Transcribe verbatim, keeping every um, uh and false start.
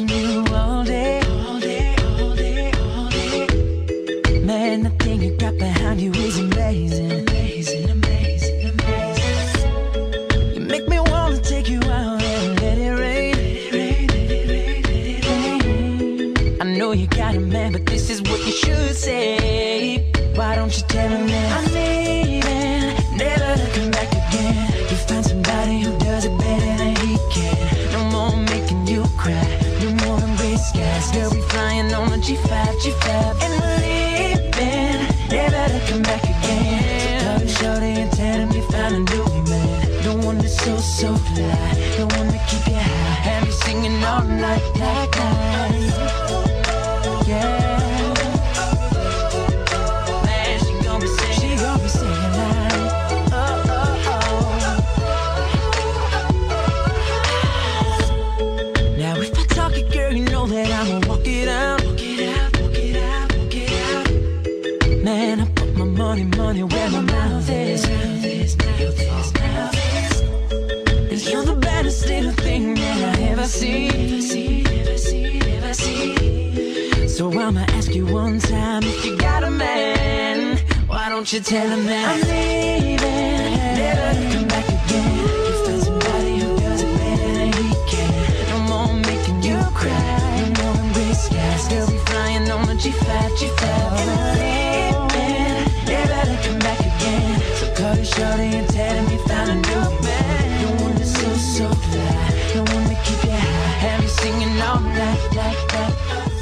watching you all day, all day, all day, all day. Man, the thing you got behind you is amazing, amazing, amazing, amazing. You make me wanna take you out and let it rain, let it rain, let it rain, let it rain. I know you got a man, but this is what you should say. Why don't you tell him that I'm leaving, never to come back again. You find somebody who does it better than he can. No more making you cry, no more embrace skies. Girl, we flying on a G five, G five, and we're leaving, never to come back again. So call him shorty and tell him you found a new man. The one that's so, so fly, the one that keep you high, have you singing all night, like night. Yeah. Money, money, where my mouth is. And you're the baddest little thing that I ever see. So I'ma ask you one time, if you got a man, why don't you tell him that I'm leaving, never to come back again. You find somebody who does it better than he can. No more making you cry, no more embrace skies. Girl, we flying on a G five, G five, and I'm leaving, never to come back again. So call your shorty and tell him you found a new man. The one that's so, so fly, the one that keep you high, have you singing all night, like that.